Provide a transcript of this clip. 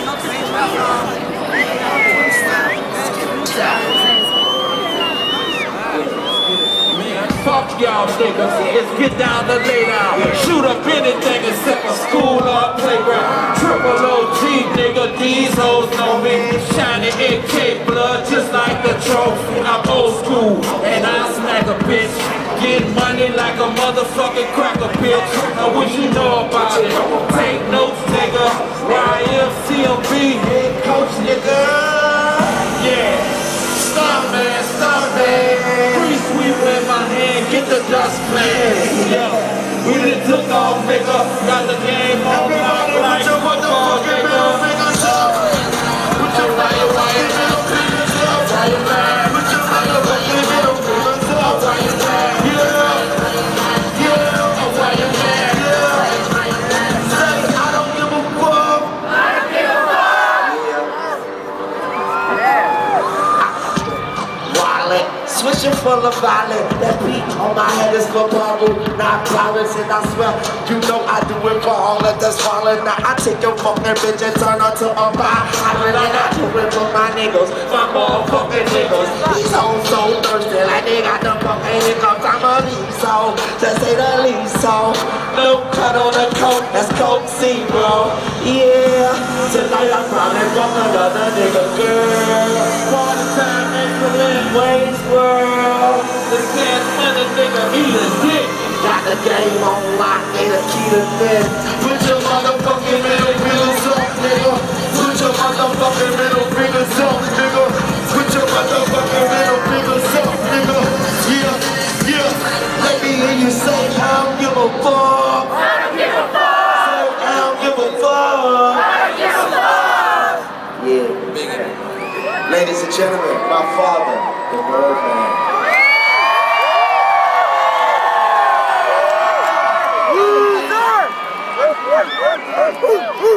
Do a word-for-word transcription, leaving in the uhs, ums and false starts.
Fuck y'all niggas, it's get down to lay down. Shoot up anything except a school or playground. Triple O G, nigga, these hoes know me. Shiny A K blood just like the trophy. I'm old school and I smack a bitch. Get money like a motherfucking cracker bitch. Now what you know about it? Take notes, nigga. Y M C M B, head coach, nigga. Yeah. Stop, man, stop, man. Free sweep in my hand, get the dust, man. Yeah, we done took off, nigga. Got the game on lock, like football, nigga. Put your fire, fire, middle fingers up. Why you mad? Put your fire, fire, middle fingers up. Why you mad? Yeah, yeah, why you mad? Yeah. Say, I don't give a fuck. I don't give a fuck. Yeah. Switching full of violence, that beat on my head is for bubble, not violence, and I swear, you know I do it for all of that's falling. Now I take your fucking bitch and turn her to a pie. I really I do it for my niggas, my motherfucking niggas. These hoes so thirsty, like they got the fucking hiccups. I'm a lead, so to say the least, so no cut on the coat, that's Coke Zero. Yeah, tonight I'm probably fuck another nigga, girl. Party time, excellent ways, world. This cash money nigga, eat a dick. Got the game on lock, ain't a key to this. Put your motherfucking middle fingers up, nigga. Put your motherfucking middle fingers up, nigga. Put your motherfucking middle fingers up, nigga. Yeah, yeah. Let me hear you say, I don't give a fuck. I don't give a fuck. Say, I don't give a fuck. I don't give a fuck. Yeah. Ladies and gentlemen, my father, the Birdman. Woo, sir!